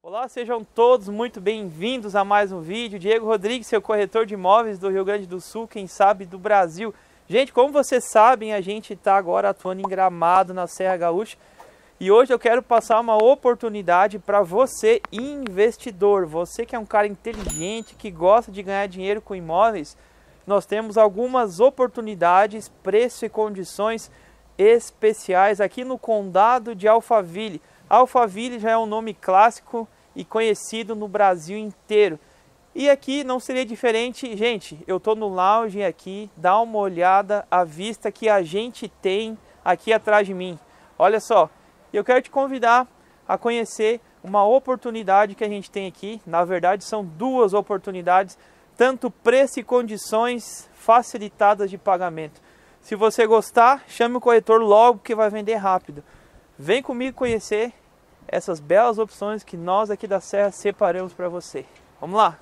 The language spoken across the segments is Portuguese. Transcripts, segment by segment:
Olá, sejam todos muito bem-vindos a mais um vídeo. Diego Rodrigues, seu corretor de imóveis do Rio Grande do Sul, quem sabe do Brasil. Gente, como vocês sabem, a gente está agora atuando em Gramado, na Serra Gaúcha. E hoje eu quero passar uma oportunidade para você, investidor. Você que é um cara inteligente, que gosta de ganhar dinheiro com imóveis. Nós temos algumas oportunidades, preço e condições especiais aqui no condado de Alphaville. Alphaville já é um nome clássico e conhecido no Brasil inteiro. E aqui não seria diferente. Gente, eu estou no lounge aqui, dá uma olhada à vista que a gente tem aqui atrás de mim. Olha só, eu quero te convidar a conhecer uma oportunidade que a gente tem aqui. Na verdade, são duas oportunidades, tanto preço e condições facilitadas de pagamento. Se você gostar, chame o corretor logo que vai vender rápido. Vem comigo conhecer essas belas opções que nós aqui da Serra separamos para você. Vamos lá!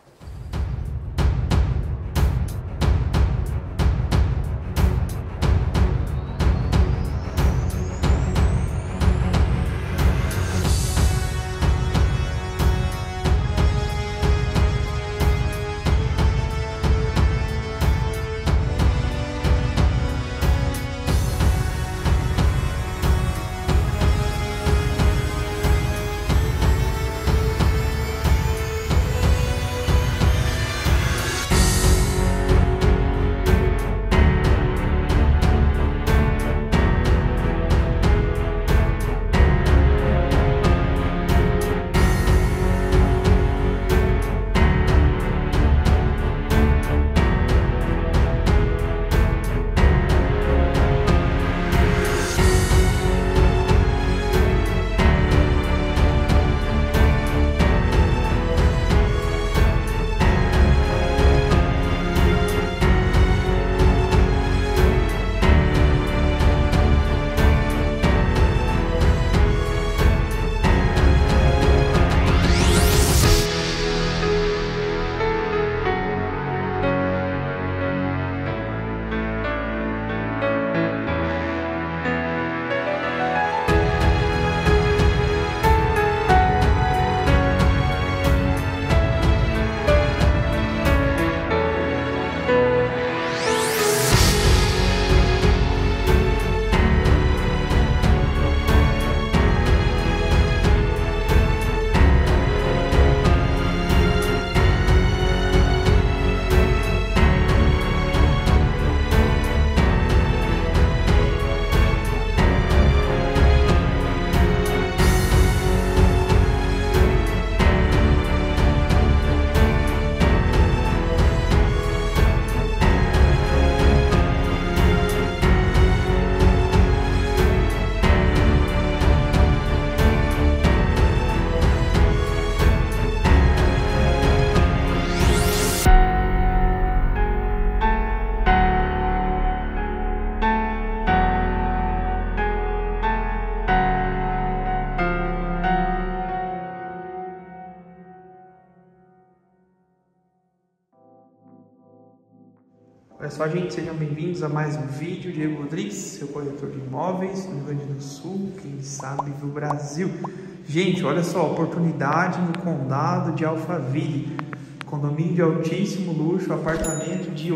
Olha só, gente, sejam bem-vindos a mais um vídeo. Diego Rodrigues, seu corretor de imóveis do Rio Grande do Sul, quem sabe do Brasil. Gente, olha só, oportunidade no condado de Alphaville. Condomínio de altíssimo luxo, apartamento de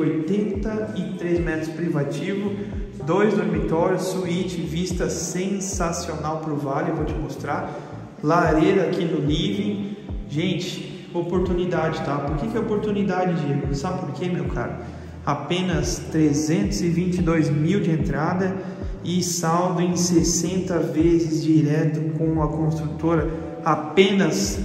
83 metros privativo, 2 dormitórios, suíte, vista sensacional para o vale, eu vou te mostrar. Lareira aqui no living. Gente, oportunidade, tá? Por que é oportunidade, Diego? Sabe por quê, meu cara? Apenas 322 mil de entrada e saldo em 60 vezes direto com a construtora, apenas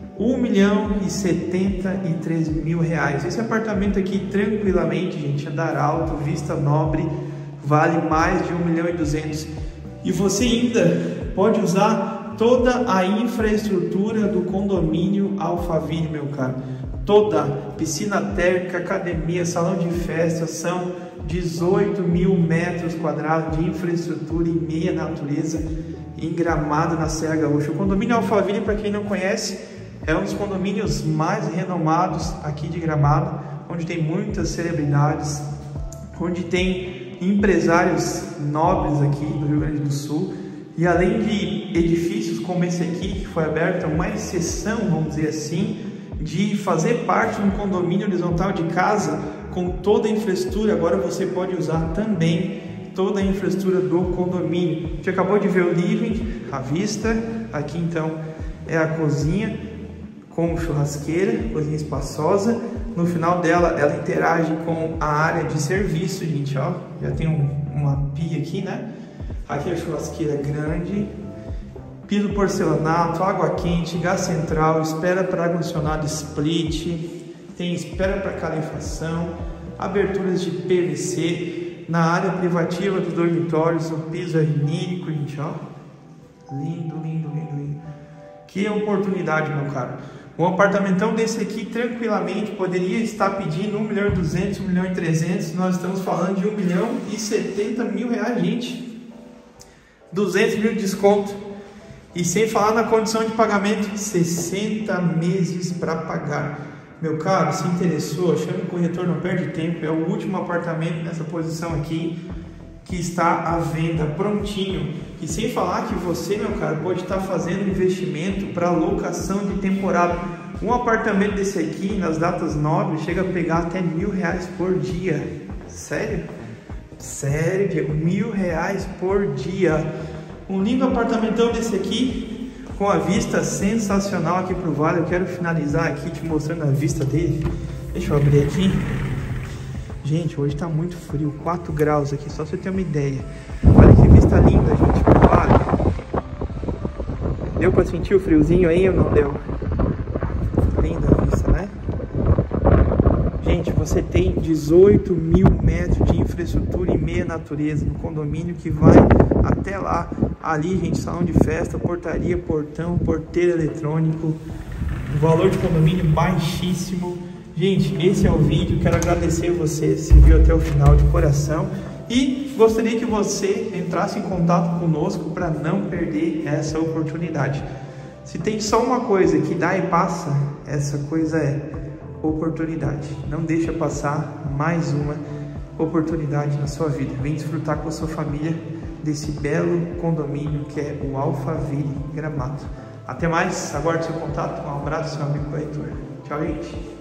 R$1.073.000. Esse apartamento aqui tranquilamente, gente, andar alto, vista nobre, vale mais de 1.200.000. E você ainda pode usar toda a infraestrutura do condomínio Alphaville, meu caro. Toda, piscina térmica, academia, salão de festa, são 18.000 metros quadrados de infraestrutura em meia natureza, em Gramado, na Serra Gaúcha. O condomínio Alphaville, para quem não conhece, é um dos condomínios mais renomados aqui de Gramado, onde tem muitas celebridades, onde tem empresários nobres aqui do Rio Grande do Sul. E além de edifícios como esse aqui, que foi aberta uma exceção, vamos dizer assim, de fazer parte de um condomínio horizontal de casa com toda a infraestrutura. Agora você pode usar também toda a infraestrutura do condomínio. A gente acabou de ver o living à vista. Aqui então é a cozinha com churrasqueira, cozinha espaçosa. No final dela, ela interage com a área de serviço, gente, ó. Já tem uma pia aqui, né? Aqui é a churrasqueira grande, piso porcelanato, água quente, gás central, espera para ar-condicionado split, tem espera para calefação, aberturas de PVC. Na área privativa dos dormitórios, o piso é vinílico, gente, ó. Lindo, lindo, lindo, lindo. Que oportunidade, meu caro. Um apartamentão desse aqui, tranquilamente, poderia estar pedindo 1.200.000, 1.300.000. Nós estamos falando de R$1.070.000, gente. 200 mil de desconto. E sem falar na condição de pagamento, 60 meses para pagar. Meu caro, se interessou, chame o corretor, não perde tempo. É o último apartamento nessa posição aqui que está à venda, prontinho. E sem falar que você, meu caro, pode estar fazendo investimento para locação de temporada. Um apartamento desse aqui, nas datas nobres, chega a pegar até R$1.000 por dia. Sério? Sério, Diego, R$1.000 por dia. Um lindo apartamentão desse aqui, com a vista sensacional aqui pro vale. Eu quero finalizar aqui te mostrando a vista dele. Deixa eu abrir aqui. Gente, hoje tá muito frio, 4 graus aqui, só pra você ter uma ideia. Olha que vista linda, gente, pro vale. Deu pra sentir o friozinho aí ou não deu? Linda a vista, né? Gente, você tem 18 mil metros de infraestrutura e meia natureza no condomínio que vai até lá. Ali, gente, salão de festa, portaria, portão, porteiro eletrônico. O valor de condomínio baixíssimo. Gente, esse é o vídeo. Quero agradecer você se viu até o final de coração. E gostaria que você entrasse em contato conosco para não perder essa oportunidade. Se tem só uma coisa que dá e passa, essa coisa é oportunidade. Não deixa passar mais uma oportunidade na sua vida. Vem desfrutar com a sua família desse belo condomínio que é o Alphaville Gramado. Até mais, aguarde seu contato. Um abraço, seu amigo corretor. Tchau, gente.